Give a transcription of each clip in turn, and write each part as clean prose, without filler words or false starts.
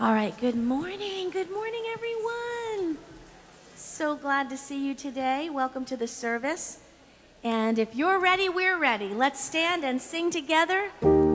All right, good morning. Good morning, everyone. So glad to see you today. Welcome to the service. And if you're ready, we're ready. Let's stand and sing together.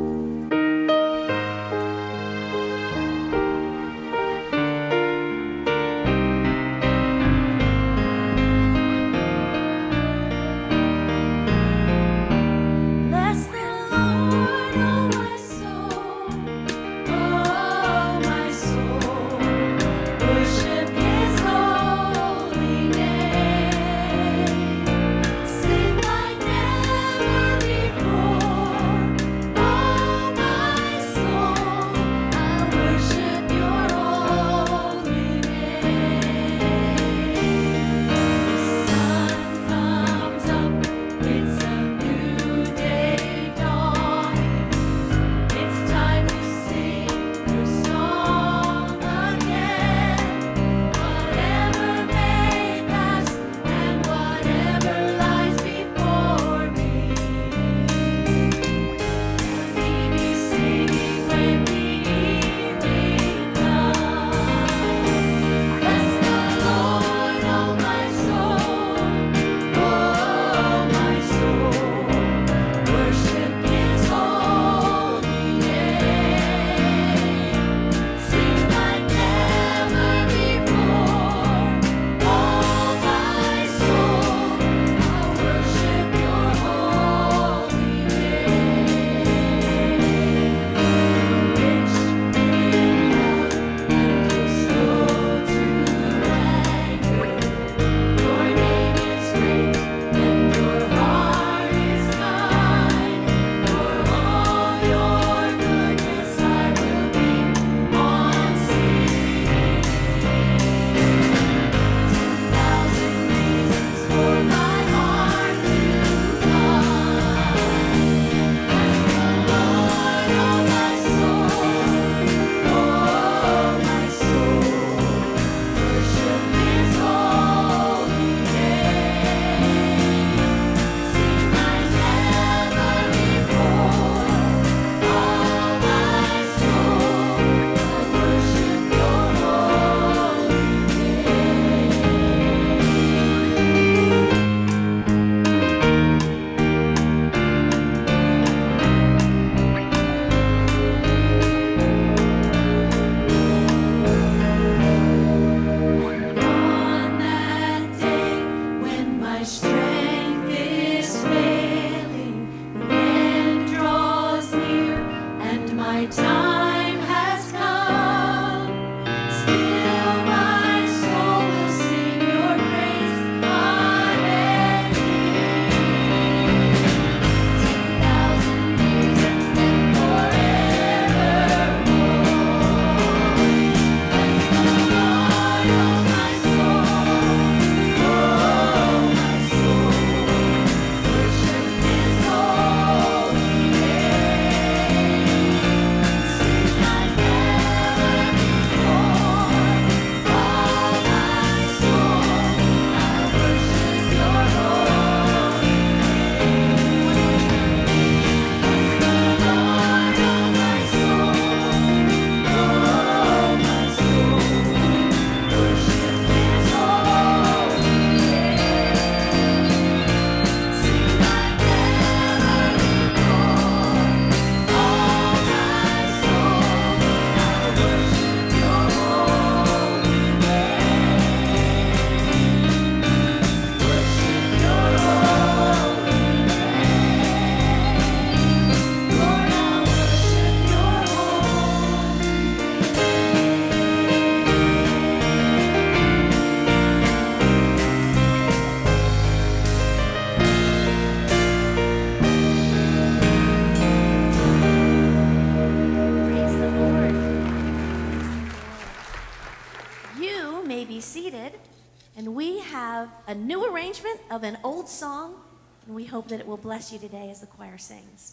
Of an old song, and we hope that it will bless you today as the choir sings.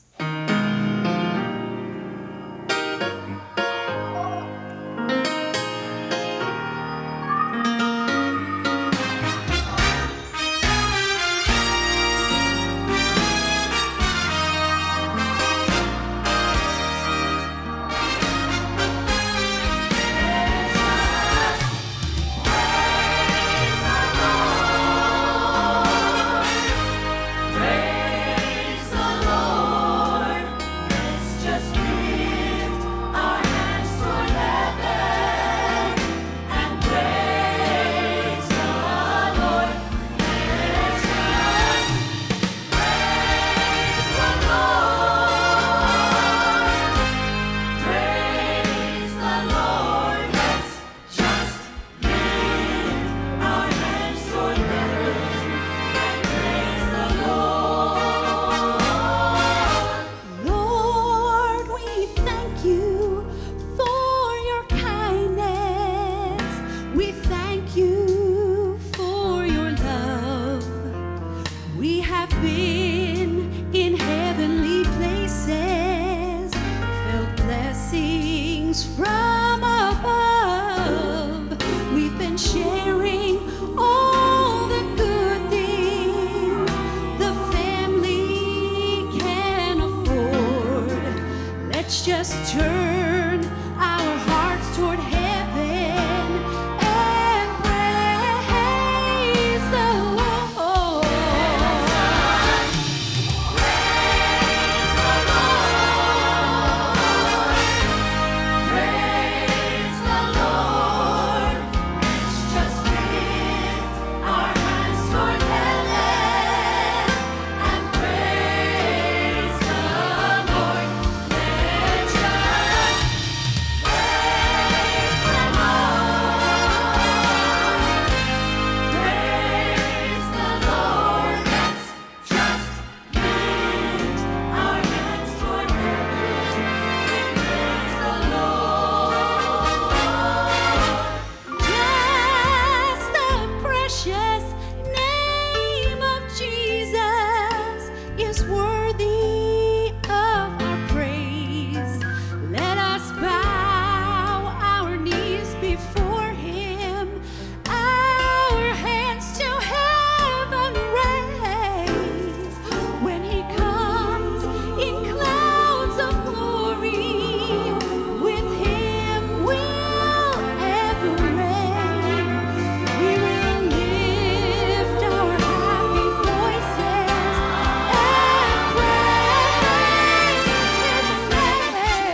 Let's just turn our hearts toward heaven and praise the Lord. Praise the Lord. Praise the Lord. Let's just lift our hands toward heaven and praise the Lord. Let's just praise the Lord. Praise the Lord. Let's just lift our hands toward heaven and praise the Lord. Just the precious name of Jesus is worthy of our praise. Let us bow our knees before Him, our hands to heaven raise. When He comes in clouds of glory, with Him we'll ever reign. We will lift our happy voices and praise His name.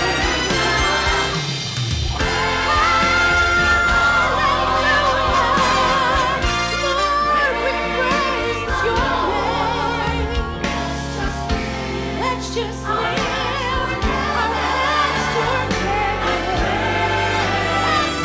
Let's just lift our hands toward heaven and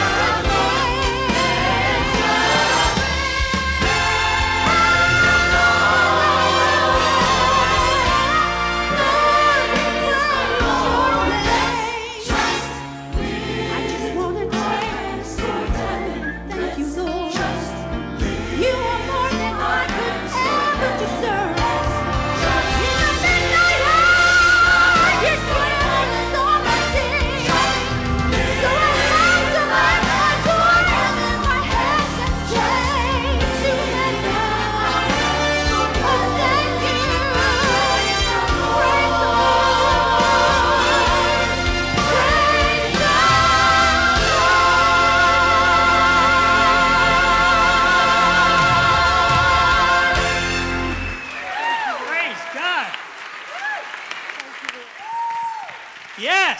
I just want to thank you, Lord. You are more than I could ever deserve. In the midnight hour, you came and saw my sin. So I lift up my voice and my hands and say to heaven, oh, thank you. Praise the Lord. Praise the Praise God. Yes.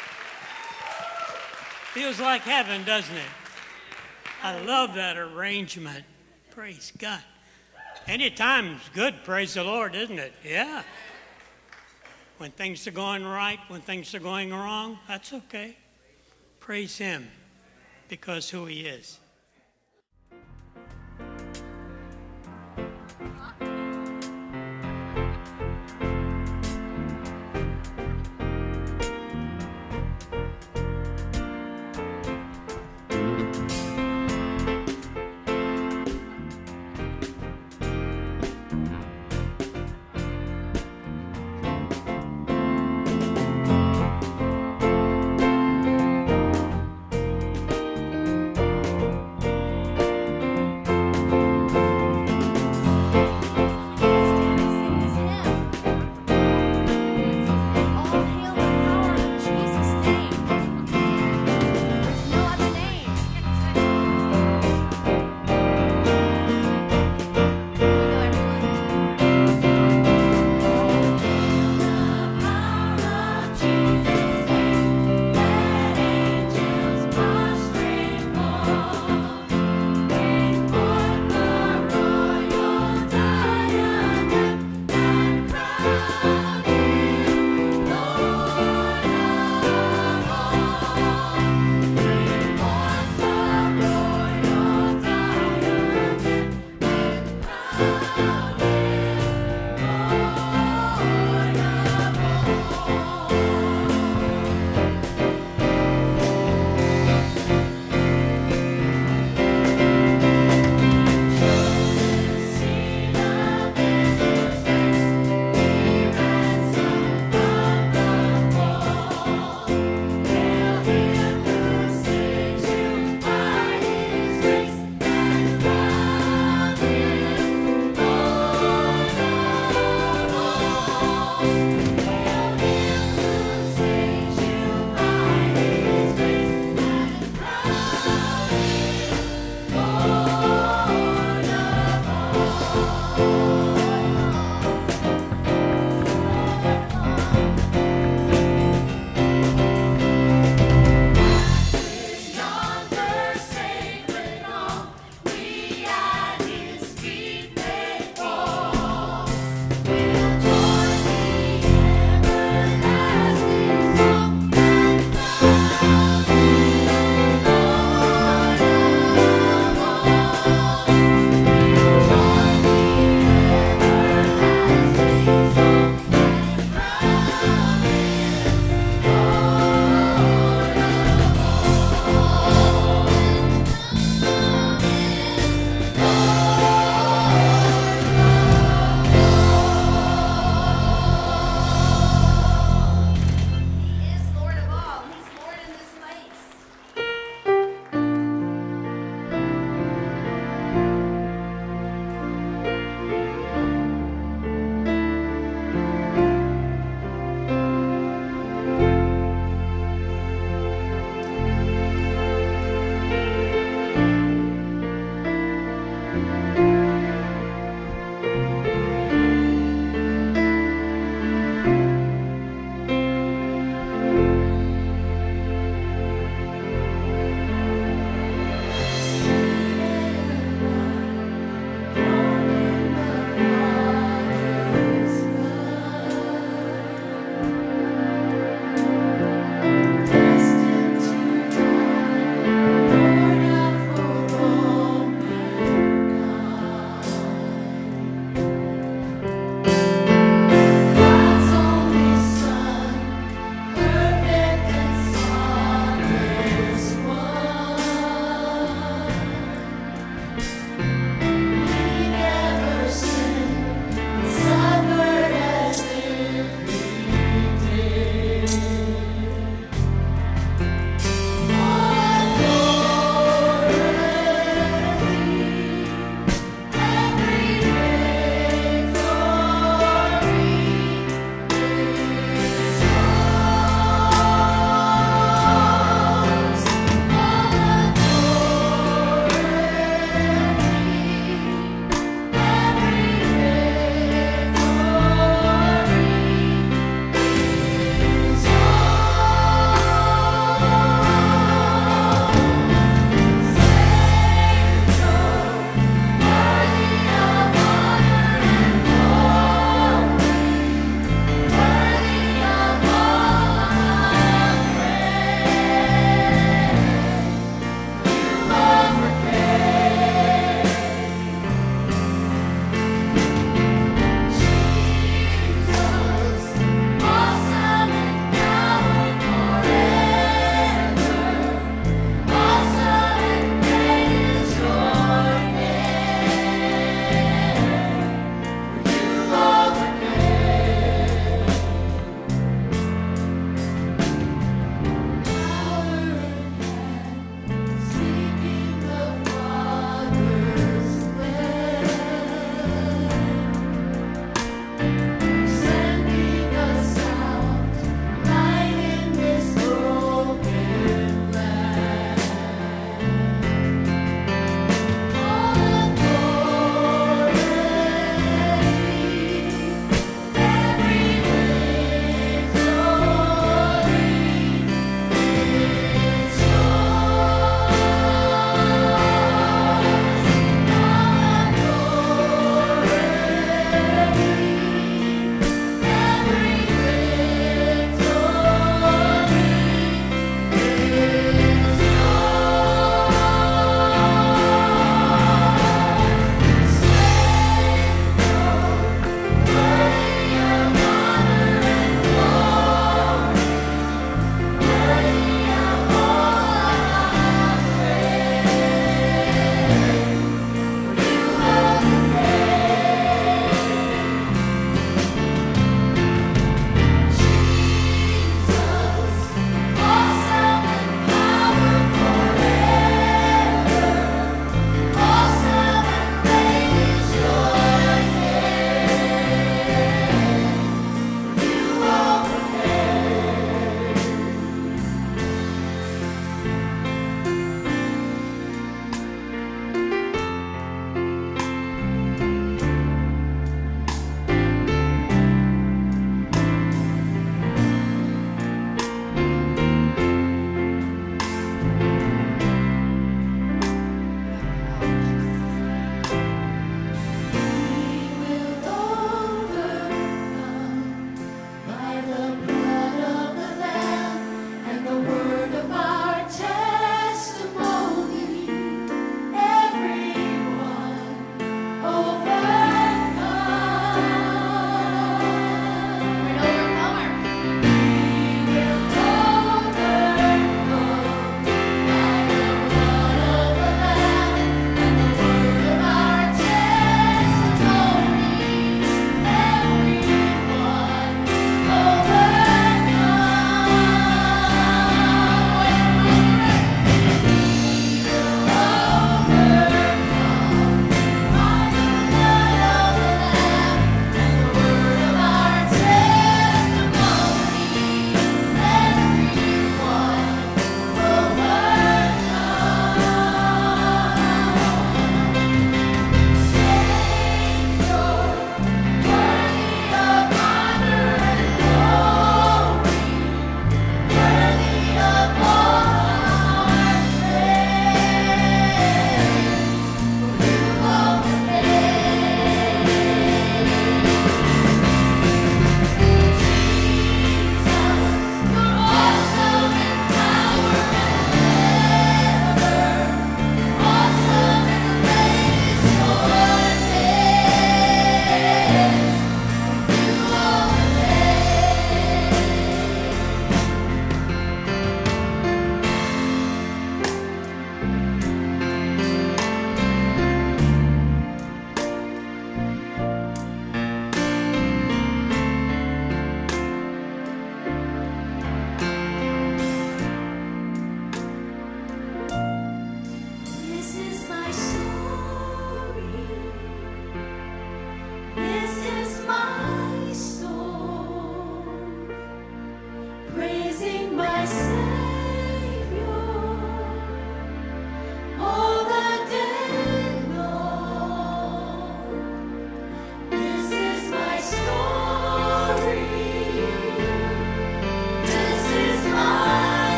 Feels like heaven, doesn't it? I love that arrangement. Praise God. Anytime's good, praise the Lord, isn't it? Yeah. When things are going right, when things are going wrong, that's okay. Praise Him because who He is. Stand and sing this hymn.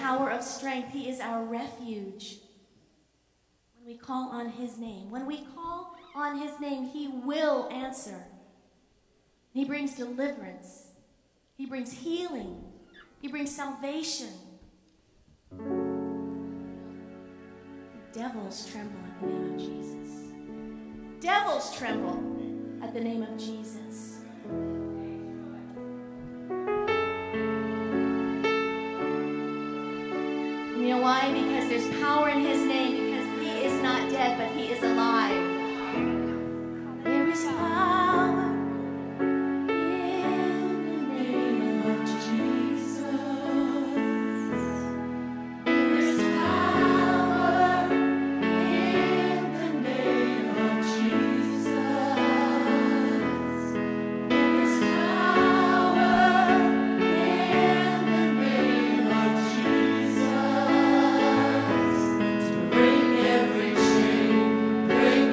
tower of strength. He is our refuge. When we call on his name, when we call on his name, he will answer. He brings deliverance. He brings healing. He brings salvation. The devils tremble at the name of Jesus. Devils tremble at the name of Jesus. You know why? Because there's power in his name, because he is not dead, but he is alive. There is power in the name of Jesus. There is power in the name of Jesus. There is power in the name of Jesus. Break every chain, break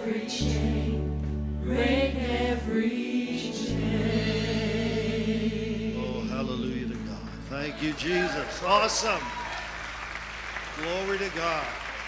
every chain, break every chain. Oh, hallelujah to God. Thank you, Jesus. Awesome. Glory to God.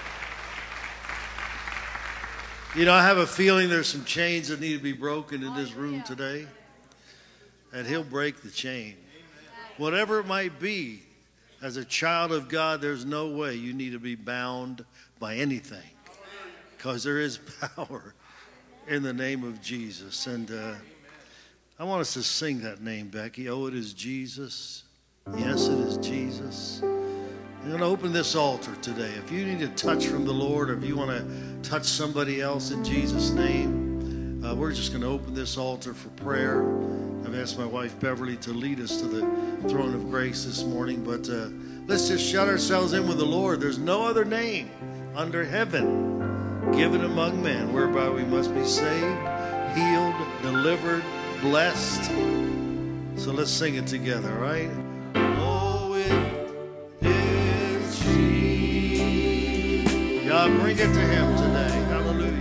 You know, I have a feeling there's some chains that need to be broken in this room today. And he'll break the chain. Whatever it might be, as a child of God, there's no way you need to be bound by anything. Because there is power in the name of Jesus. And I want us to sing that name, Becky. Oh, it is Jesus. Yes, it is Jesus. I'm going to open this altar today. If you need a touch from the Lord, or if you want to touch somebody else in Jesus' name, we're just going to open this altar for prayer. I've asked my wife Beverly to lead us to the throne of grace this morning, but let's just shut ourselves in with the Lord. There's no other name under heaven given among men whereby we must be saved, healed, delivered, blessed. So let's sing it together, all right? Oh, it is Jesus. God, bring it to him today. Hallelujah.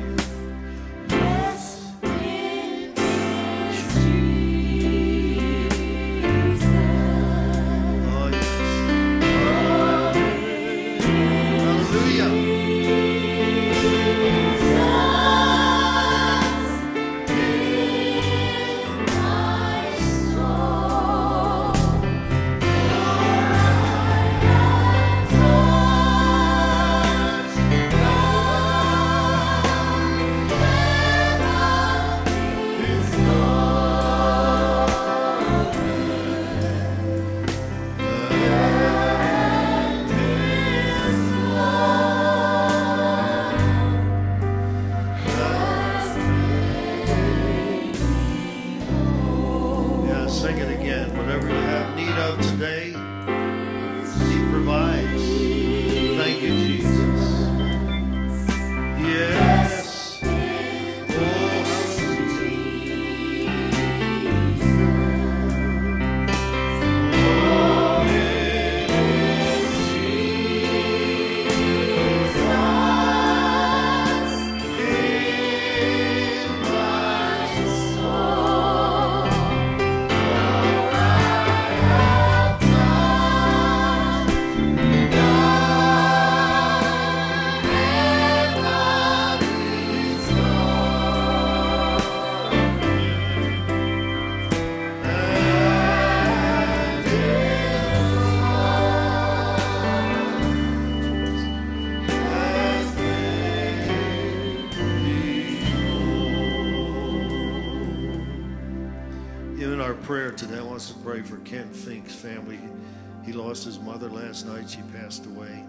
Pray for Ken Fink's family. He lost his mother last night. She passed away.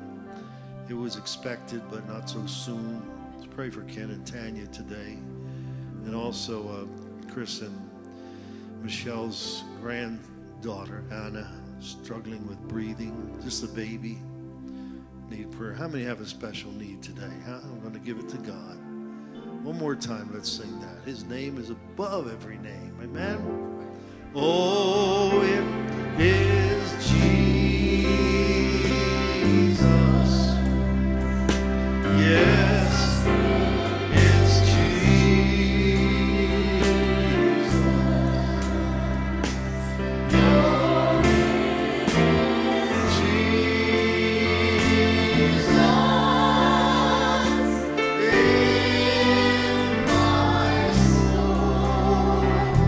It was expected, but not so soon. Let's pray for Ken and Tanya today. And also Chris and Michelle's granddaughter, Anna, struggling with breathing. Just a baby. Need prayer. How many have a special need today? I'm going to give it to God. One more time, let's sing that. His name is above every name. Amen? Oh, it is Jesus. Yes, it's Jesus. Oh, Jesus. In my soul.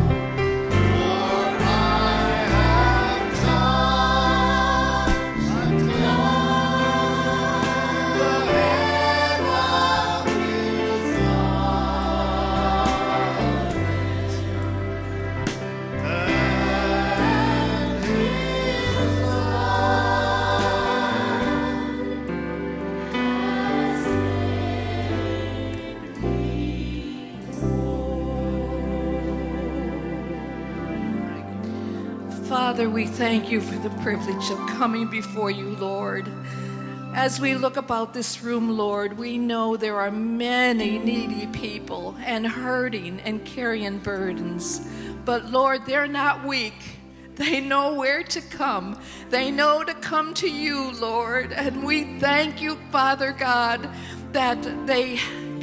Father, we thank you for the privilege of coming before you, Lord. As we look about this room, Lord, we know there are many needy people and hurting and carrying burdens. But Lord, they're not weak. They know where to come. They know to come to you, Lord. And we thank you, Father God, that they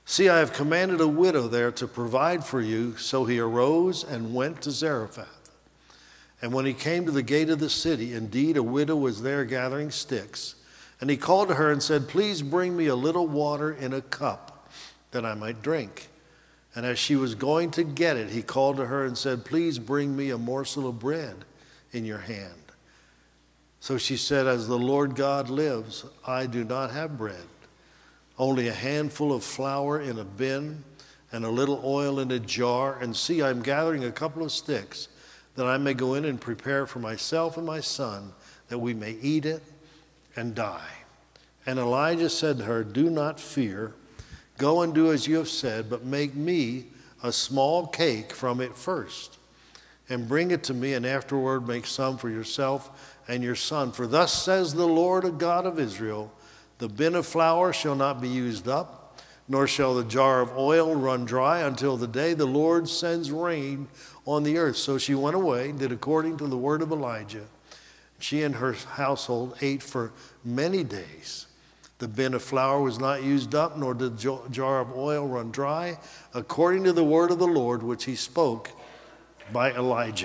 See, I have commanded a widow there to provide for you. So he arose and went to Zarephath. And when he came to the gate of the city, indeed a widow was there gathering sticks. And he called to her and said, please bring me a little water in a cup, that I might drink. And as she was going to get it, he called to her and said, please bring me a morsel of bread in your hand. So she said, as the Lord God lives, I do not have bread, only a handful of flour in a bin and a little oil in a jar. And see, I'm gathering a couple of sticks, that I may go in and prepare for myself and my son, that we may eat it and die. And Elijah said to her, do not fear. Go and do as you have said, but make me a small cake from it first, and bring it to me, and afterward make some for yourself and your son. For thus says the Lord God of Israel, the bin of flour shall not be used up, nor shall the jar of oil run dry until the day the Lord sends rain on the earth. So she went away, did according to the word of Elijah. She and her household ate for many days. The bin of flour was not used up, nor did the jar of oil run dry, according to the word of the Lord, which he spoke by Elijah.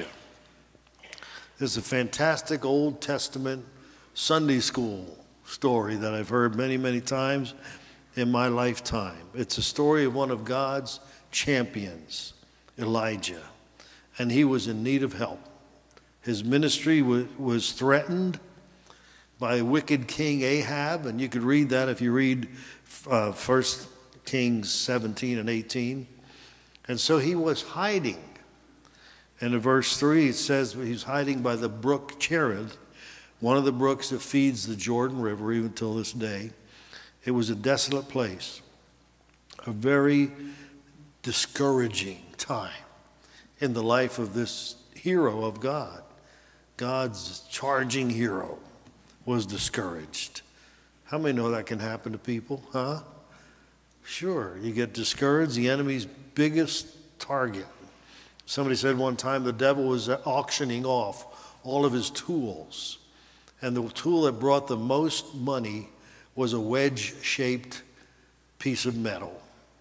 This is a fantastic Old Testament Sunday school story that I've heard many, many times in my lifetime. It's a story of one of God's champions, Elijah, and he was in need of help. His ministry was threatened by wicked King Ahab, and you could read that if you read 1 Kings 17 and 18. And so he was hiding. And in verse 3 it says he's hiding by the brook Cherith, one of the brooks that feeds the Jordan River even till this day. It was a desolate place, a very discouraging time in the life of this hero of God. God's charging hero was discouraged. How many know that can happen to people, huh? Sure, you get discouraged, the enemy's biggest target. Somebody said one time the devil was auctioning off all of his tools, and the tool that brought the most money was a wedge-shaped piece of metal.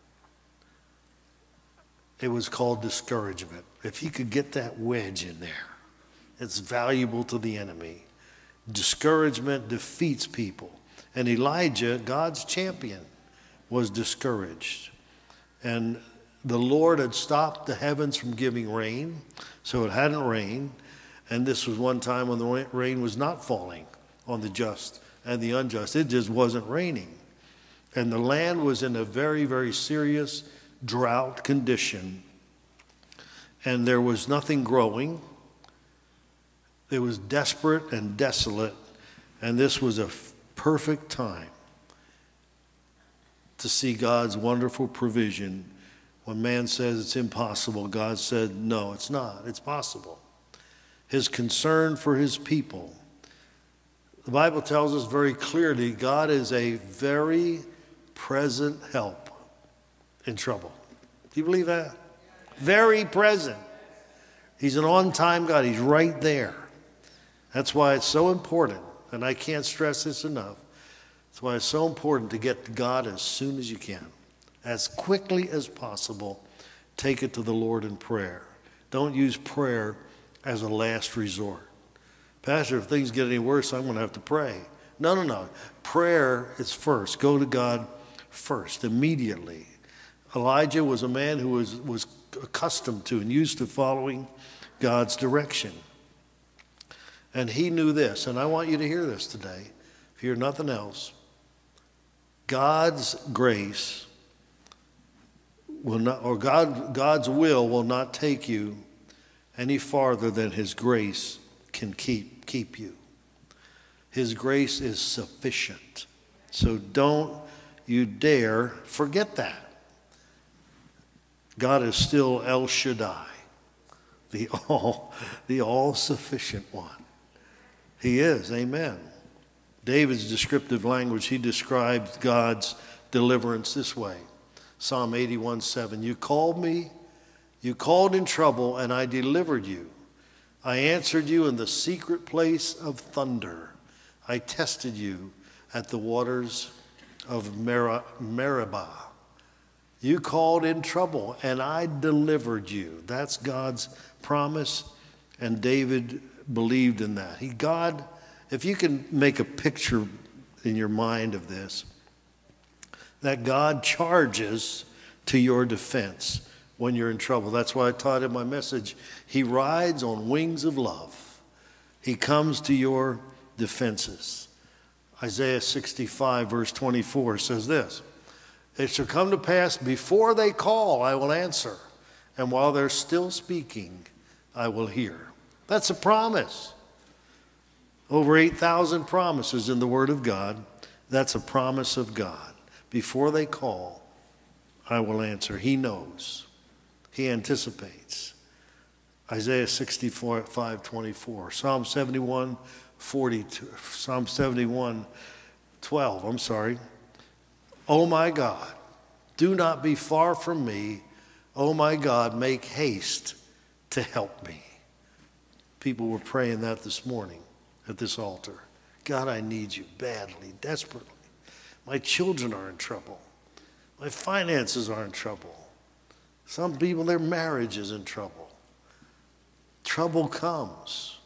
It was called discouragement. If he could get that wedge in there, it's valuable to the enemy. Discouragement defeats people. And Elijah, God's champion, was discouraged. And the Lord had stopped the heavens from giving rain, so it hadn't rained. And this was one time when the rain was not falling on the just and the unjust. It just wasn't raining. And the land was in a very, very serious drought condition. And there was nothing growing. It was desperate and desolate, and this was a perfect time to see God's wonderful provision. When man says it's impossible, God said, no, it's not. It's possible. His concern for his people. The Bible tells us very clearly God is a very present help in trouble. Do you believe that? Very present. He's an on-time God. He's right there. That's why it's so important, and I can't stress this enough. That's why it's so important to get to God as soon as you can. As quickly as possible, take it to the Lord in prayer. Don't use prayer as a last resort. Pastor, if things get any worse, I'm going to have to pray. No. Prayer is first. Go to God first, immediately. Elijah was a man who was accustomed to and used to following God's direction. And he knew this, and I want you to hear this today, if you hear nothing else. God's grace will not, or God's will will not take you any farther than his grace can keep you. His grace is sufficient. So don't you dare forget that. God is still El Shaddai, the all-sufficient one. He is, amen. David's descriptive language, he described God's deliverance this way. Psalm 81:7, you called me, you called in trouble, and I delivered you. I answered you in the secret place of thunder. I tested you at the waters of Meribah. You called in trouble, and I delivered you. That's God's promise, and David believed in that. God, if you can make a picture in your mind of this, that God charges to your defense when you're in trouble. That's why I taught in my message, he rides on wings of love. He comes to your defenses. Isaiah 65, verse 24 says this, it shall come to pass before they call, I will answer. And while they're still speaking, I will hear. That's a promise. Over 8,000 promises in the Word of God. That's a promise of God. Before they call, I will answer. He knows. He anticipates. Isaiah 65, 24. Psalm 71, 42. Psalm 71, 12. I'm sorry. Oh my God, do not be far from me. Oh my God, make haste to help me. People were praying that this morning at this altar. God, I need you badly, desperately. My children are in trouble. My finances are in trouble. Some people, their marriage is in trouble. Trouble comes.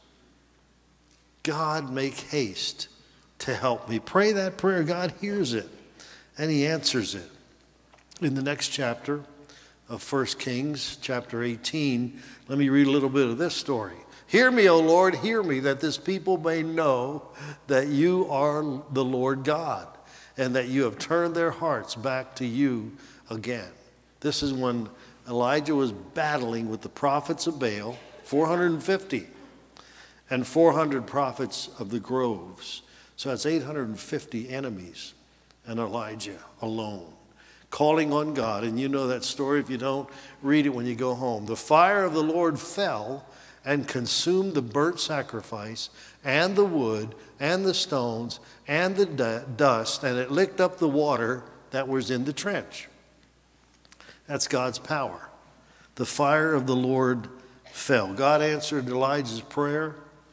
God, make haste to help me. Pray that prayer. God hears it, and he answers it. In the next chapter of 1 Kings, chapter 18, let me read a little bit of this story. Hear me, O Lord, hear me, that this people may know that you are the Lord God, and that you have turned their hearts back to you again. This is when Elijah was battling with the prophets of Baal, 450, and 400 prophets of the groves. So that's 850 enemies, and Elijah alone, calling on God. And you know that story. If you don't, read it when you go home. The fire of the Lord fell and consumed the burnt sacrifice and the wood and the stones and the dust, and it licked up the water that was in the trench. That's God's power. The fire of the Lord fell. God answered Elijah's prayer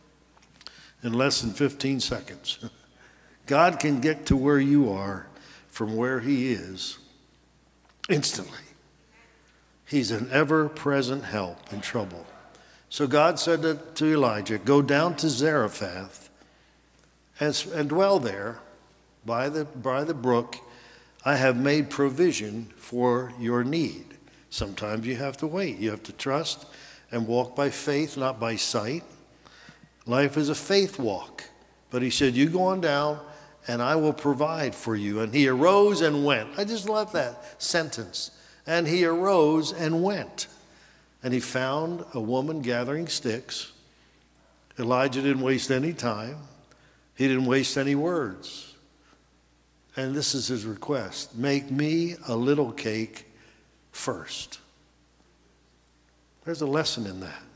in less than 15 seconds. God can get to where you are from where he is instantly. He's an ever-present help in trouble. So God said to Elijah, go down to Zarephath and dwell there by the brook. I have made provision for your need. Sometimes you have to wait. You have to trust and walk by faith, not by sight. Life is a faith walk. But he said, you go on down and I will provide for you. And he arose and went. I just love that sentence. And he arose and went. And he found a woman gathering sticks. Elijah didn't waste any time. He didn't waste any words. And this is his request. Make me a little cake first. There's a lesson in that.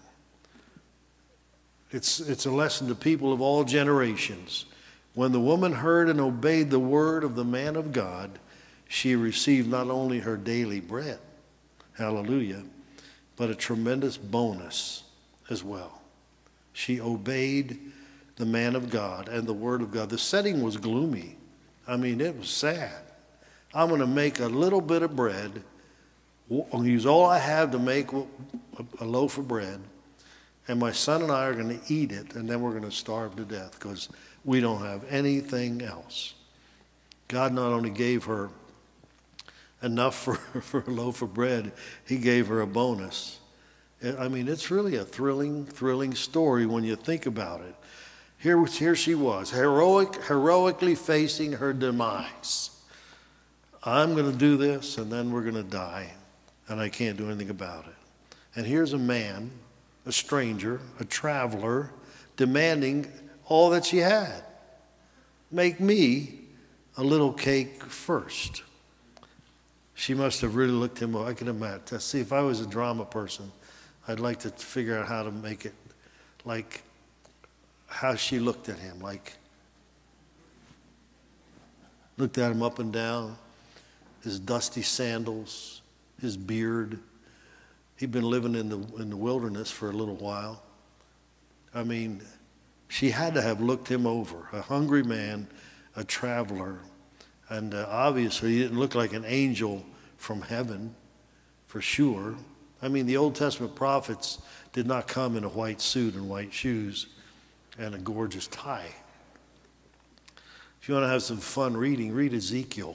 It's a lesson to people of all generations. When the woman heard and obeyed the word of the man of God, she received not only her daily bread, hallelujah, but a tremendous bonus as well. She obeyed the man of God and the word of God. The setting was gloomy. I mean, it was sad. I'm going to make a little bit of bread. I'll use all I have to make a loaf of bread. And my son and I are going to eat it, and then we're going to starve to death because we don't have anything else. God not only gave her enough for a loaf of bread, he gave her a bonus. I mean, it's really a thrilling story when you think about it. Here she was, heroically facing her demise. I'm going to do this, and then we're going to die, and I can't do anything about it. And here's a man, a stranger, a traveler, demanding all that she had. Make me a little cake first. She must have really looked him up. I can imagine. See, if I was a drama person, I'd like to figure out how to make it like how she looked at him, like looked at him up and down, his dusty sandals, his beard. He'd been living in the wilderness for a little while. I mean, she had to have looked him over. A hungry man, a traveler, and obviously he didn't look like an angel from heaven, for sure. I mean, the Old Testament prophets did not come in a white suit and white shoes and a gorgeous tie. If you want to have some fun reading, read Ezekiel.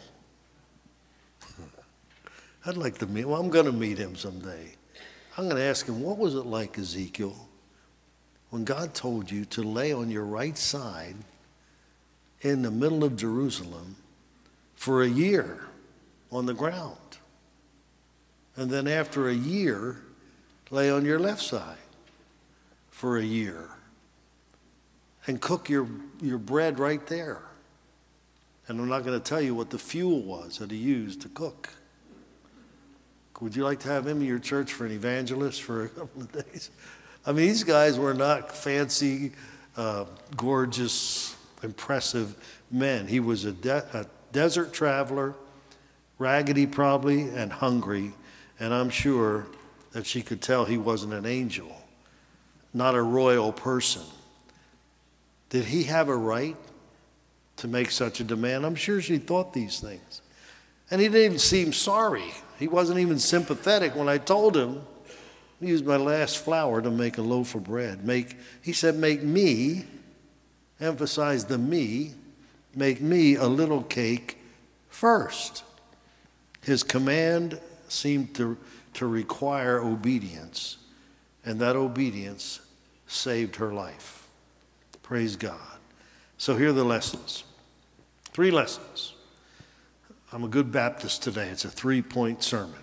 I'd like to meet, well, I'm going to meet him someday. I'm going to ask him, what was it like, Ezekiel, when God told you to lay on your right side in the middle of Jerusalem for a year on the ground? And then after a year, lay on your left side for a year and cook your bread right there. And I'm not going to tell you what the fuel was that he used to cook. Would you like to have him in your church for an evangelist for a couple of days? I mean, these guys were not fancy, gorgeous, impressive men. He was a desert traveler, raggedy probably, and hungry. And I'm sure that she could tell he wasn't an angel, not a royal person. Did he have a right to make such a demand? I'm sure she thought these things. And he didn't even seem sorry. He wasn't even sympathetic when I told him, I used my last flour to make a loaf of bread. He said, make me, emphasize the me, make me a little cake first. His command seemed to require obedience, and that obedience saved her life. Praise God. So here are the lessons. 3 lessons. I'm a good Baptist today. It's a 3-point sermon.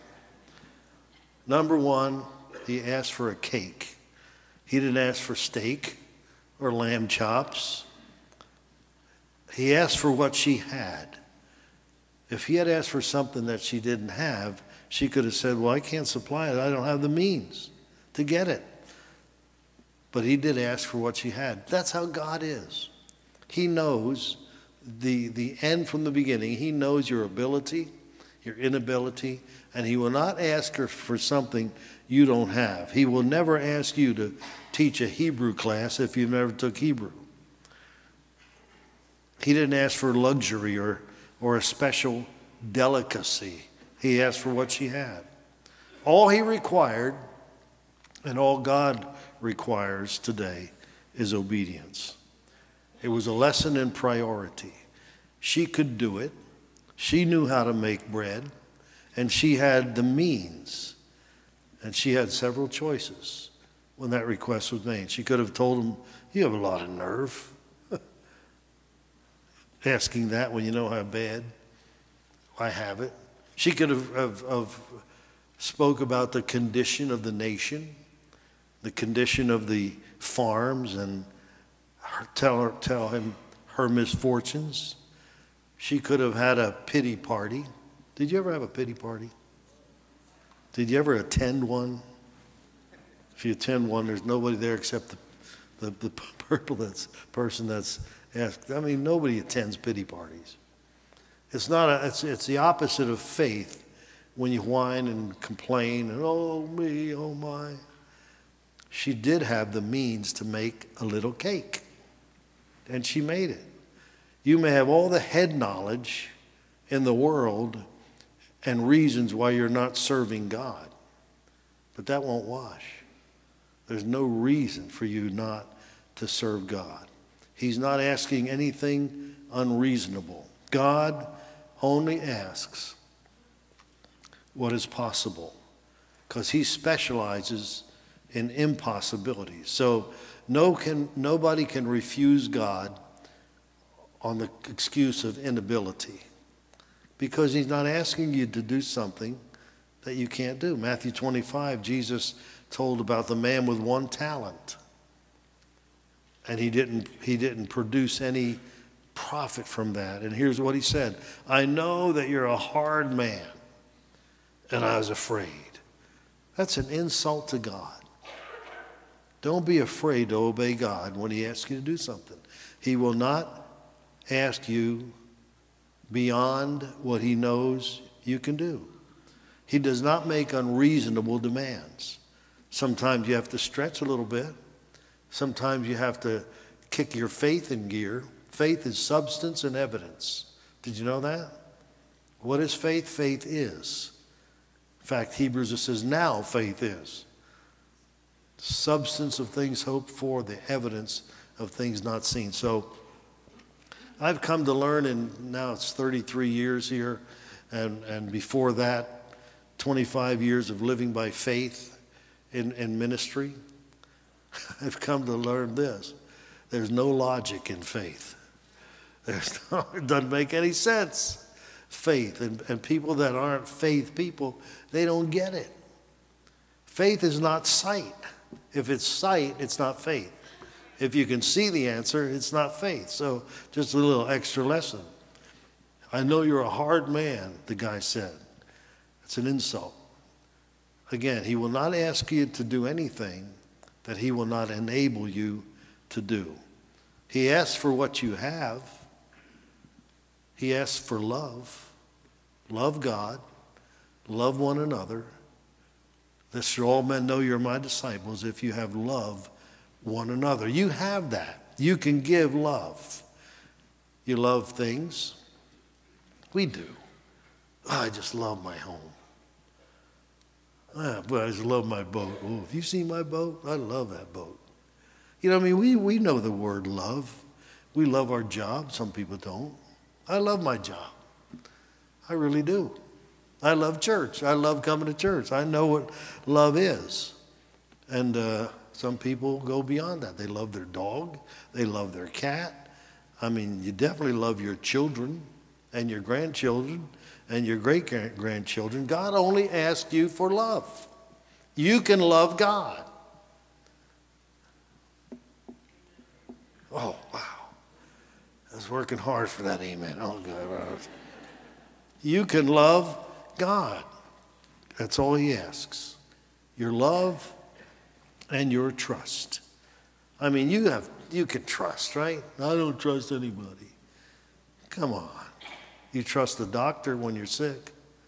Number 1, he asked for a cake. He didn't ask for steak or lamb chops. He asked for what she had. If he had asked for something that she didn't have, she could have said, well, I can't supply it. I don't have the means to get it. But he did ask for what she had. That's how God is. He knows the end from the beginning. He knows your ability, your inability, and he will not ask her for something you don't have. He will never ask you to teach a Hebrew class if you've never took Hebrew. He didn't ask for luxury or a special delicacy. He asked for what she had. All he required and all God requires today is obedience. It was a lesson in priority. She could do it. She knew how to make bread, and she had the means. And she had several choices when that request was made. She could have told him, you have a lot of nerve. Asking that when you know how bad I have it. She could have spoke about the condition of the nation, the condition of the farms, and tell him her misfortunes. She could have had a pity party. Did you ever have a pity party? Did you ever attend one? If you attend one, there's nobody there except the person that's asked. I mean, nobody attends pity parties. It's the opposite of faith when you whine and complain and oh me, oh my. She did have the means to make a little cake, and she made it. You may have all the head knowledge in the world and reasons why you're not serving God, but that won't wash. There's no reason for you not to serve God. He's not asking anything unreasonable. God only asks what is possible because he specializes in impossibilities. So nobody can refuse God on the excuse of inability because he's not asking you to do something that you can't do. Matthew 25, Jesus told about the man with 1 talent. And he didn't produce any profit from that. And here's what he said. I know that you're a hard man, and I was afraid. That's an insult to God. Don't be afraid to obey God when he asks you to do something. He will not ask you beyond what he knows you can do. He does not make unreasonable demands. Sometimes you have to stretch a little bit. Sometimes you have to kick your faith in gear. Faith is substance and evidence. Did you know that? What is faith? Faith is. In fact, Hebrews, it says, now faith is substance of things hoped for, the evidence of things not seen. So I've come to learn, and now it's 33 years here, and before that, 25 years of living by faith in ministry. I've come to learn this. There's no logic in faith. It doesn't make any sense. Faith, and people that aren't faith people, they don't get it. Faith is not sight. If it's sight, it's not faith. If you can see the answer, it's not faith. So just a little extra lesson. I know you're a hard man, the guy said. It's an insult. Again, he will not ask you to do anything that he will not enable you to do. He asks for what you have. He asks for love. Love God. Love one another. This shall all men know you're my disciples if you have love one another. You have that. You can give love. You love things. We do. Oh, I just love my home. But I just love my boat. Oh, have you seen my boat? I love that boat. You know what I mean? We know the word love. We love our job. Some people don't. I love my job. I really do. I love church. I love coming to church. I know what love is. And some people go beyond that. They love their dog. They love their cat. I mean, you definitely love your children and your grandchildren and your great-grandchildren. God only asks you for love. You can love God. Oh, wow. I was working hard for that amen. Oh, God. You can love God. That's all he asks. Your love and your trust. I mean, you can trust, right? I don't trust anybody. Come on. You trust the doctor when you're sick.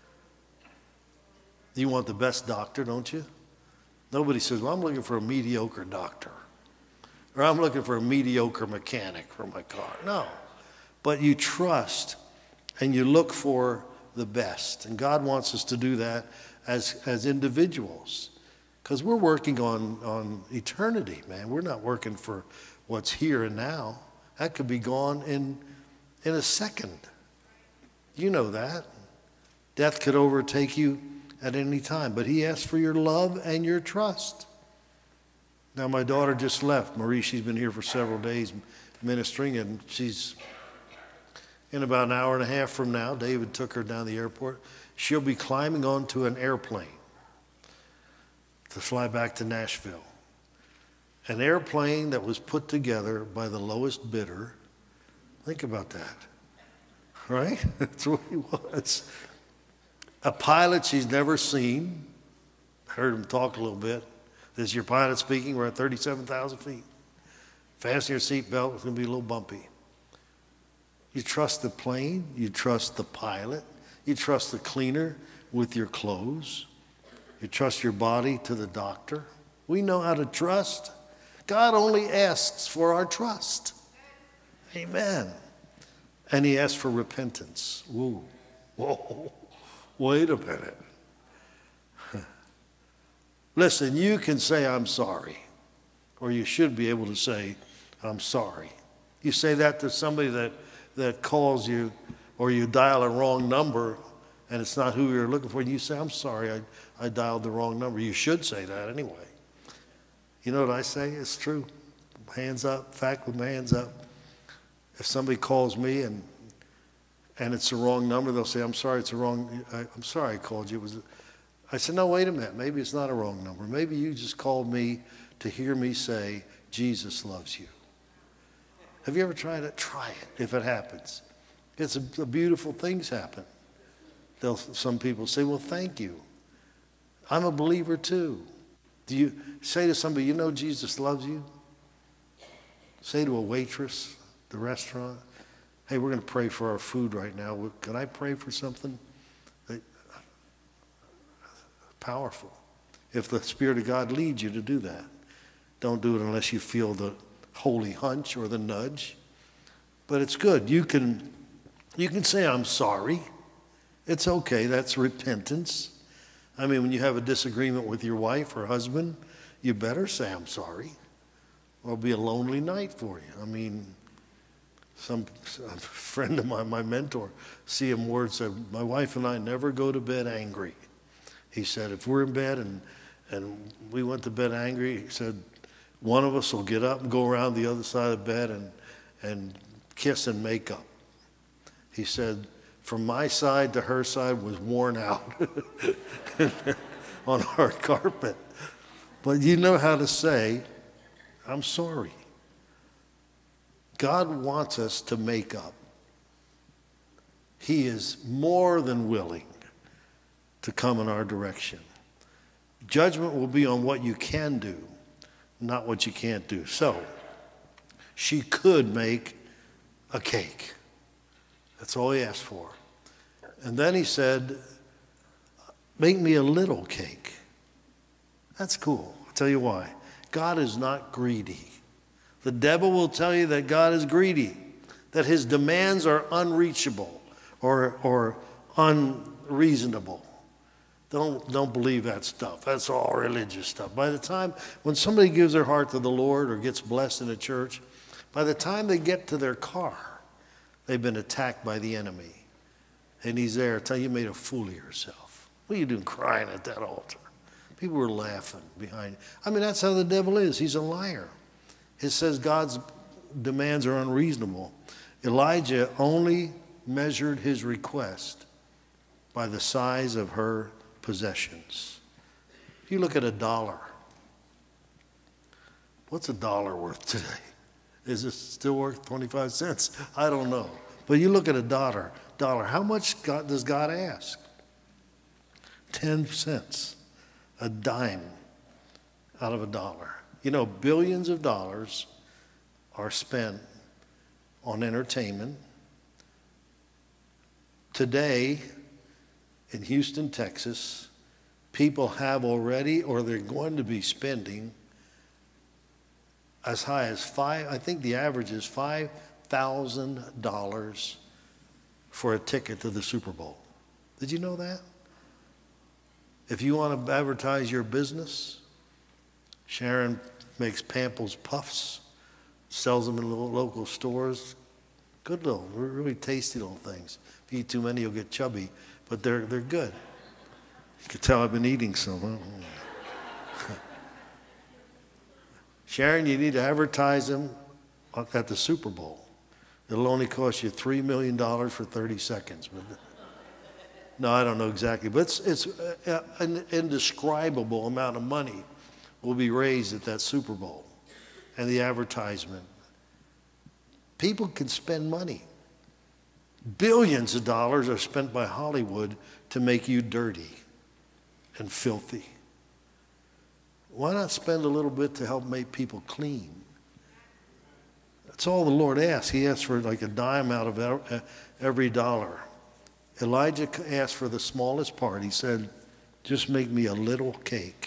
You want the best doctor, don't you? Nobody says, well, I'm looking for a mediocre doctor. Or I'm looking for a mediocre mechanic for my car. No. But you trust and you look for the best. And God wants us to do that as individuals. Because we're working on eternity, man. We're not working for what's here and now. That could be gone in a second. You know that. Death could overtake you at any time. But he asks for your love and your trust. Now, my daughter just left. Marie, she's been here for several days ministering, and she's in about an hour and a half from now. David took her down to the airport. She'll be climbing onto an airplane to fly back to Nashville. An airplane that was put together by the lowest bidder. Think about that. Right? That's what he was. A pilot she's never seen. Heard him talk a little bit. This is your pilot speaking. We're at 37,000 feet. Fasten your seatbelt. It's going to be a little bumpy. You trust the plane. You trust the pilot. You trust the cleaner with your clothes. You trust your body to the doctor. We know how to trust. God only asks for our trust. Amen. And he asks for repentance. Whoa, whoa, wait a minute. Listen, you can say, I'm sorry. Or you should be able to say, I'm sorry. You say that to somebody that calls you, or you dial a wrong number, and it's not who you're looking for, and you say, I'm sorry, I dialed the wrong number. You should say that anyway. You know what I say? It's true. Hands up, fact with my hands up. If somebody calls me and it's the wrong number, they'll say, I'm sorry, it's the wrong, I'm sorry I called you. I said, no, wait a minute. Maybe it's not a wrong number. Maybe you just called me to hear me say, Jesus loves you. Have you ever tried it? Try it if it happens. It's a beautiful things happen. Some people say, well, thank you. I'm a believer too. Do you say to somebody, you know Jesus loves you? Say to a waitress, the restaurant, hey, we're going to pray for our food right now. Can I pray for something? Powerful. If the Spirit of God leads you to do that. Don't do it unless you feel the holy hunch or the nudge. But it's good. You can say, I'm sorry. It's okay. That's repentance. I mean, when you have a disagreement with your wife or husband, you better say, I'm sorry, or it'll be a lonely night for you. I mean, a friend of mine, my mentor, C.M. Ward, said, my wife and I never go to bed angry. He said, if we're in bed and we went to bed angry, he said, one of us will get up and go around the other side of the bed and kiss and make up. He said, from my side to her side was worn out on hard carpet. But you know how to say, I'm sorry. God wants us to make up. He is more than willing to come in our direction. Judgment will be on what you can do, not what you can't do. So, she could make a cake. That's all he asked for. And then he said, make me a little cake. That's cool. I'll tell you why. God is not greedy. The devil will tell you that God is greedy, that his demands are unreachable or unreasonable. Don't believe that stuff. That's all religious stuff. By the time, when somebody gives their heart to the Lord or gets blessed in a church, by the time they get to their car, they've been attacked by the enemy. And he's there, tell you made a fool of yourself. What are you doing crying at that altar? People were laughing behind you. I mean, that's how the devil is. He's a liar. It says God's demands are unreasonable. Elijah only measured his request by the size of her possessions. If you look at $1, what's $1 worth today? Is it still worth 25 cents? I don't know. But you look at $1, how much does God ask? 10 cents, a dime out of $1. You know, billions of dollars are spent on entertainment. Today, in Houston, Texas, people have already or they're going to be spending as high as I think the average is $5,000 for a ticket to the Super Bowl. Did you know that? If you want to advertise your business, Sharon makes Pampers Puffs, sells them in local stores. Good little, really tasty little things. If you eat too many, you'll get chubby, but they're good. You can tell I've been eating some. Huh? Sharon, you need to advertise them at the Super Bowl. It'll only cost you $3 million for 30 seconds. But no, I don't know exactly, but it's an indescribable amount of money will be raised at that Super Bowl and the advertisement. People can spend money. Billions of dollars are spent by Hollywood to make you dirty and filthy. Why not spend a little bit to help make people clean? That's all the Lord asks. He asks for like a dime out of every dollar. Elijah asked for the smallest part. He said, just make me a little cake.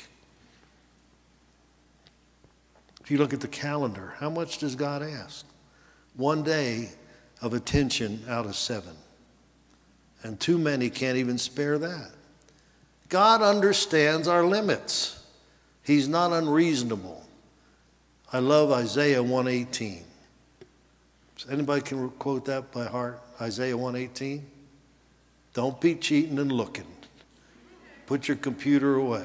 If you look at the calendar, how much does God ask? 1 day of attention out of 7. And too many can't even spare that. God understands our limits. He's not unreasonable. I love Isaiah 1:18. Anybody can quote that by heart? Isaiah 1:18. Don't be cheating and looking. Put your computer away.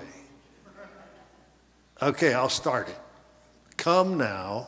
Okay, I'll start it. Come now.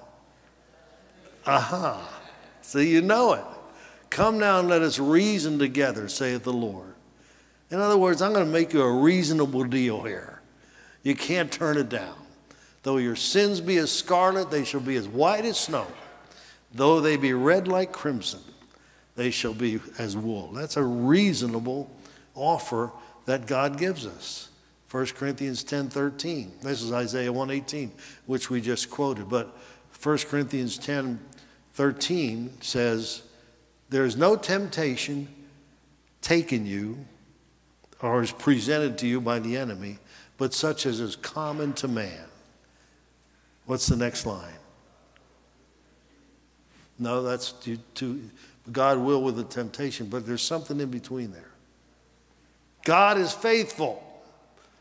Aha. So you know it. Come now and let us reason together, saith the Lord. In other words, I'm going to make you a reasonable deal here. You can't turn it down. Though your sins be as scarlet, they shall be as white as snow. Though they be red like crimson, they shall be as wool. That's a reasonable offer that God gives us. 1 Corinthians 10:13. This is Isaiah 1:18, which we just quoted. But 1 Corinthians 10:13 says, there is no temptation taken you or is presented to you by the enemy, but such as is common to man. What's the next line? No, that's God will with the temptation, but there's something in between there. God is faithful,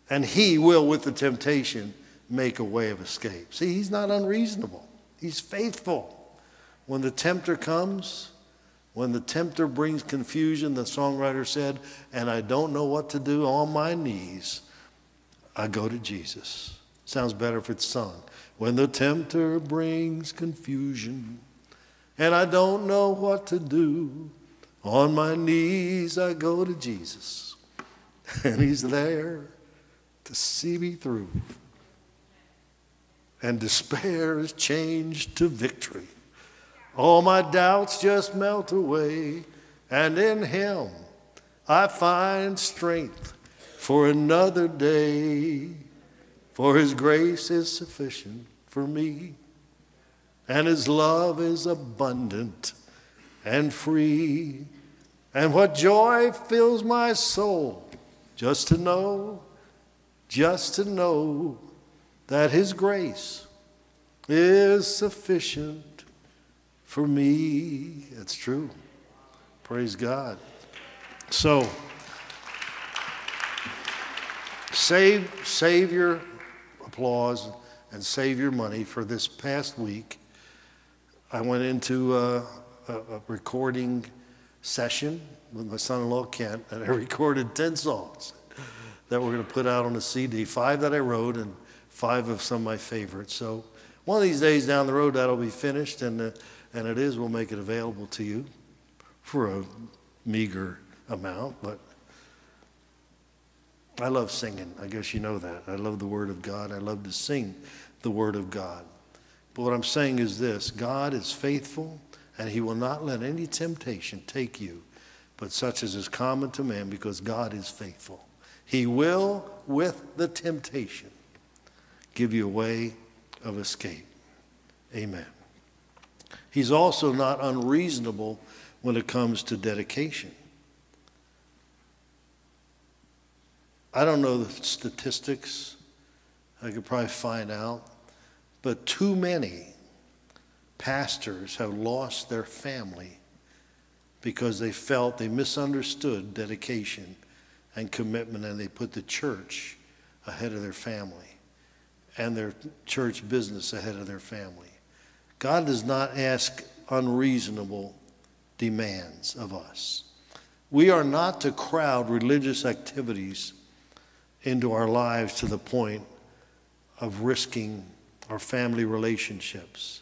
And he will, with the temptation, make a way of escape. See, he's not unreasonable. He's faithful. When the tempter comes, when the tempter brings confusion, the songwriter said, and I don't know what to do, on my knees, I go to Jesus. Sounds better if it's sung. When the tempter brings confusion, and I don't know what to do, on my knees I go to Jesus. And he's there to see me through. And despair is changed to victory. All my doubts just melt away, and in him I find strength for another day. For his grace is sufficient for me, and his love is abundant and free. And what joy fills my soul just to know that his grace is sufficient for me. That's true. Praise God. So, save your applause and save your money. For this past week, I went into a recording session with my son-in-law Kent, and I recorded 10 songs that we're going to put out on a CD, 5 that I wrote and 5 of some of my favorites. So one of these days down the road, that'll be finished, and we'll make it available to you for a meager amount. But I love singing. I guess you know that. I love the Word of God. I love to sing the Word of God. But what I'm saying is this: God is faithful, and he will not let any temptation take you, but such as is common to man, because God is faithful. He will, with the temptation, give you a way of escape. Amen. He's also not unreasonable when it comes to dedication. I don't know the statistics. I could probably find out. But too many pastors have lost their family because they felt they misunderstood dedication and commitment, and they put the church ahead of their family and their church business ahead of their family. God does not ask unreasonable demands of us. We are not to crowd religious activities into our lives to the point of risking our family relationships.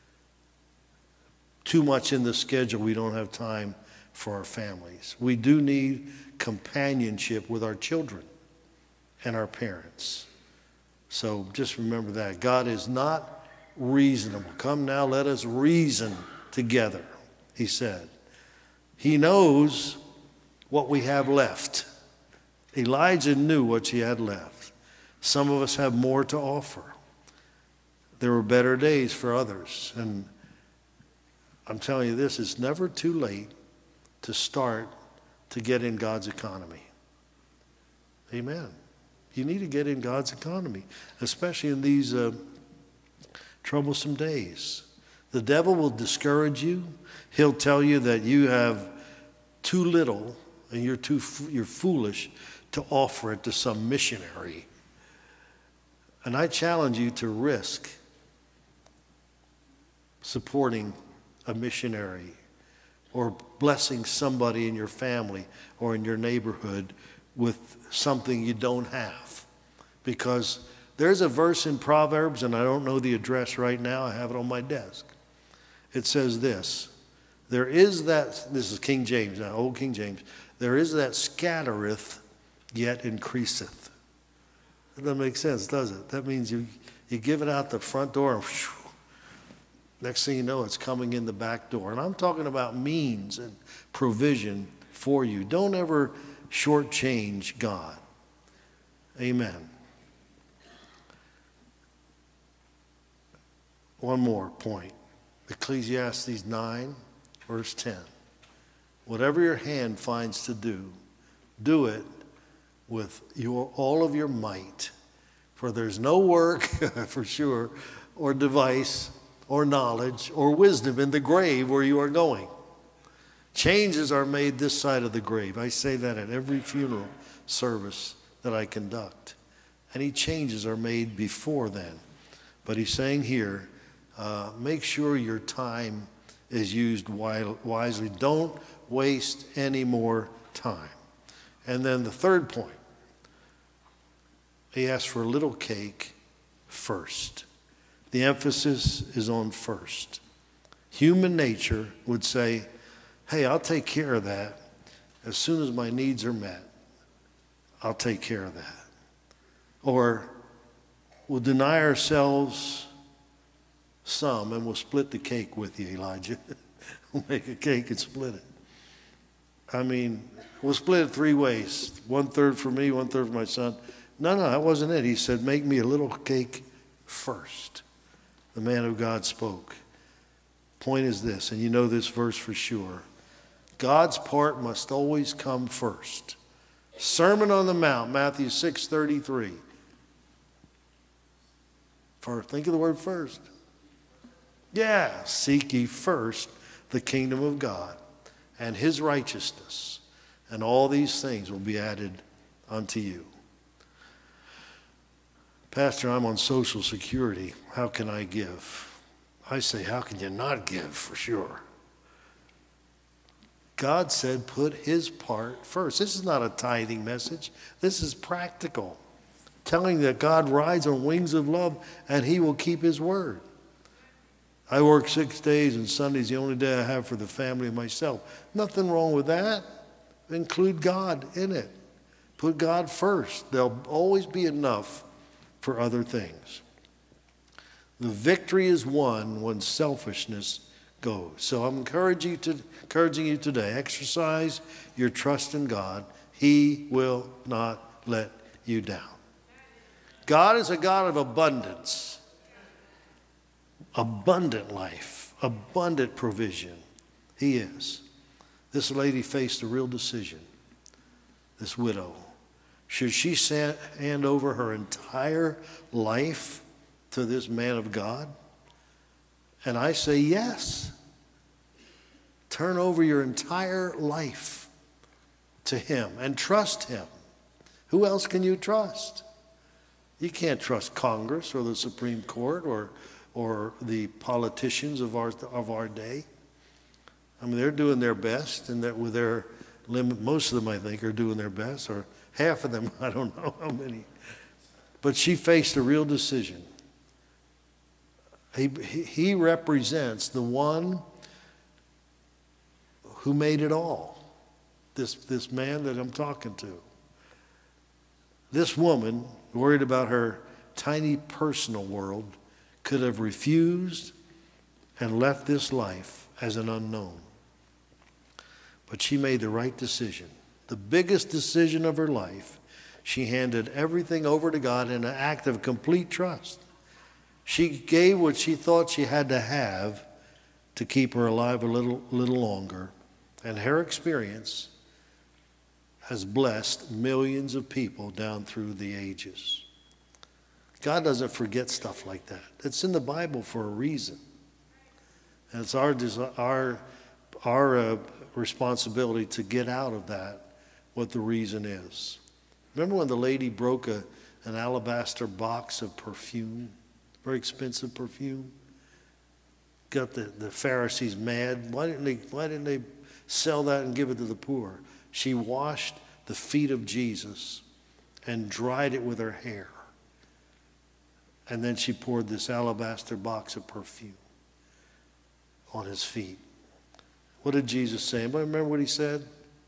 Too much in the schedule, we don't have time for our families. We do need companionship with our children and our parents. So just remember that. God is not reasonable. Come now, let us reason together, he said. He knows what we have left. Elijah knew what he had left. Some of us have more to offer. There were better days for others. And I'm telling you this, it's never too late to start to get in God's economy. Amen. You need to get in God's economy, especially in these troublesome days. The devil will discourage you. He'll tell you that you have too little and you're foolish to offer it to some missionary. And I challenge you to risk supporting a missionary or blessing somebody in your family or in your neighborhood with something you don't have. Because there's a verse in Proverbs, and I don't know the address right now, I have it on my desk. It says this: there is that, this is King James now, old King James, there is that scattereth yet increaseth. That doesn't make sense, does it? That means you give it out the front door and whew, next thing you know, it's coming in the back door. And I'm talking about means and provision for you. Don't ever shortchange God. Amen. One more point. Ecclesiastes 9, verse 10. Whatever your hand finds to do, do it with all of your might. For there's no work, for sure, or device, or knowledge, or wisdom in the grave where you are going. Changes are made this side of the grave. I say that at every funeral service that I conduct. any changes are made before then. But he's saying here, make sure your time is used wisely. Don't waste any more time. And then the third point, he asked for a little cake first. The emphasis is on first. Human nature would say, hey, I'll take care of that. As soon as my needs are met, I'll take care of that. Or we'll deny ourselves some and we'll split the cake with you, Elijah. We'll make a cake and split it. I mean, we'll split it 3 ways. 1/3 for me, 1/3 for my son. No, that wasn't it. He said, make me a little cake first. The man of God spoke. Point is this, and you know this verse for sure. God's part must always come first. Sermon on the Mount, Matthew 6:33. Think of the word first. Yeah, seek ye first the kingdom of God and his righteousness, and all these things will be added unto you. Pastor, I'm on Social Security. How can I give? I say, how can you not give for sure? God said put his part first. This is not a tithing message. This is practical. Telling that God rides on wings of love and he will keep his word. I work 6 days and Sunday's the only day I have for the family and myself. Nothing wrong with that. Include God in it. Put God first. There'll always be enough for other things. The victory is won when selfishness goes. So I'm encouraging you today, exercise your trust in God. He will not let you down. God is a God of abundance, abundant life, abundant provision. He is. This lady faced a real decision, this widow. Should she hand over her entire life to this man of God? And I say yes. Turn over your entire life to him and trust him. Who else can you trust? You can't trust Congress or the Supreme Court or the politicians of our day. I mean, they're doing their best, and that with their limit, most of them, I think, are doing their best, or half of them, I don't know how many. But she faced a real decision. He represents the one who made it all, this man that I'm talking to. This woman, worried about her tiny personal world, could have refused and left this life as an unknown. But she made the right decision. The biggest decision of her life. She handed everything over to God in an act of complete trust. She gave what she thought she had to have to keep her alive a little longer. And her experience has blessed millions of people down through the ages. God doesn't forget stuff like that. It's in the Bible for a reason. And it's our responsibility to get out of that what the reason is. Remember when the lady broke an alabaster box of perfume, very expensive perfume? Got the Pharisees mad. Why didn't they sell that and give it to the poor? She washed the feet of Jesus and dried it with her hair. And then she poured this alabaster box of perfume on his feet. What did Jesus say? Anybody remember what he said?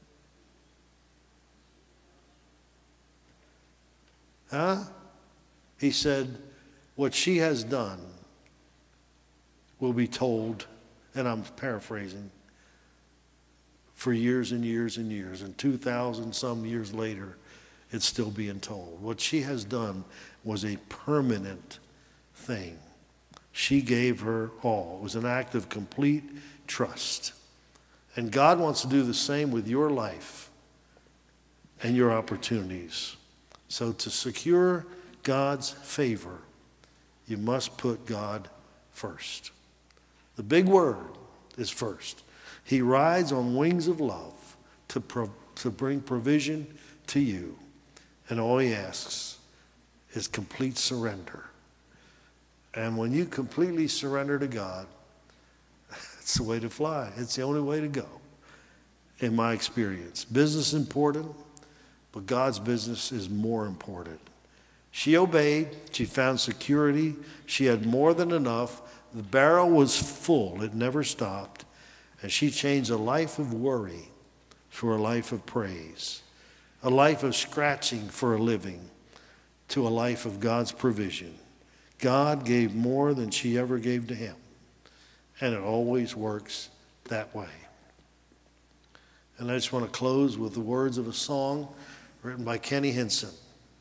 He said, what she has done will be told, and I'm paraphrasing, for years and years and years. And 2,000 some years later, it's still being told. What she has done was a permanent thing. She gave her all. It was an act of complete trust. And God wants to do the same with your life and your opportunities. So to secure God's favor, you must put God first. The big word is first. He rides on wings of love to bring provision to you. And all he asks is complete surrender. And when you completely surrender to God, it's the way to fly. It's the only way to go, in my experience. Business is important, but God's business is more important. She obeyed. She found security. She had more than enough. The barrel was full. It never stopped. And she changed a life of worry for a life of praise, a life of scratching for a living to a life of God's provision. God gave more than she ever gave to him. And it always works that way. And I just want to close with the words of a song written by Kenny Henson.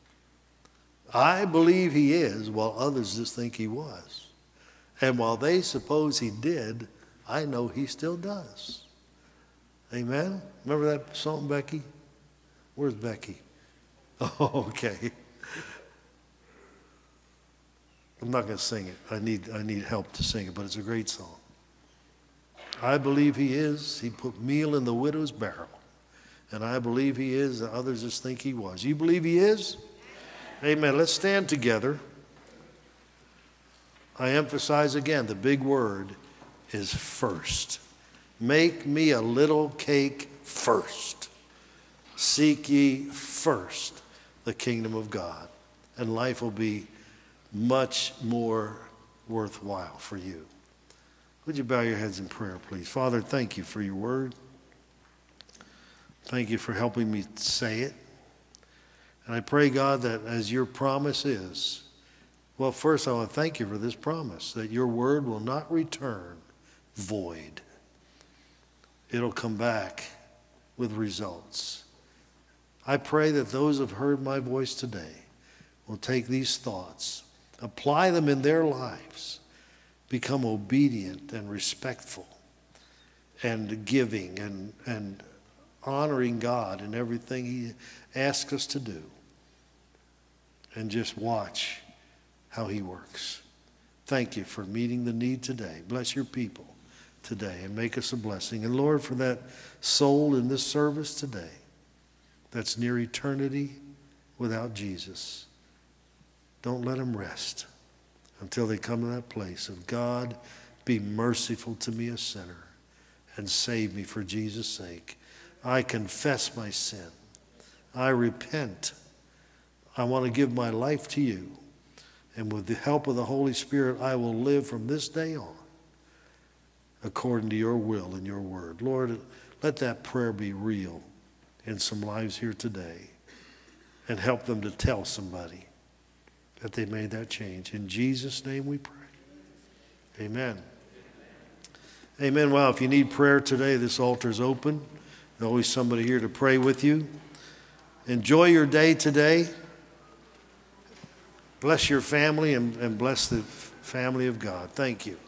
I believe he is, while others just think he was. And while they suppose he did, I know he still does. Amen? Remember that song, Becky? Where's Becky? Oh, okay. I'm not going to sing it. I need help to sing it, but it's a great song. I believe he is. He put meal in the widow's barrel. And I believe he is. And others just think he was. You believe he is? Amen. Let's stand together. I emphasize again, the big word is first. Make me a little cake first. Seek ye first the kingdom of God, and life will be much more worthwhile for you. Would you bow your heads in prayer, please? Father, thank you for your word. Thank you for helping me say it. And I pray, God, that as your promise is, well, first I want to thank you for this promise, that your word will not return void. It'll come back with results. I pray that those who have heard my voice today will take these thoughts, apply them in their lives, become obedient and respectful and giving and honoring God in everything he asks us to do, and just watch how he works. Thank you for meeting the need today. Bless your people today and make us a blessing. And Lord, for that soul in this service today that's near eternity without Jesus, don't let them rest until they come to that place of, God, be merciful to me, a sinner, and save me for Jesus' sake. I confess my sin. I repent. I want to give my life to you. And with the help of the Holy Spirit, I will live from this day on according to your will and your word. Lord, let that prayer be real in some lives here today, and help them to tell somebody that they made that change. In Jesus' name we pray. Amen. Amen. Well, if you need prayer today, this altar is open. There's always somebody here to pray with you. Enjoy your day today. Bless your family and bless the family of God. Thank you.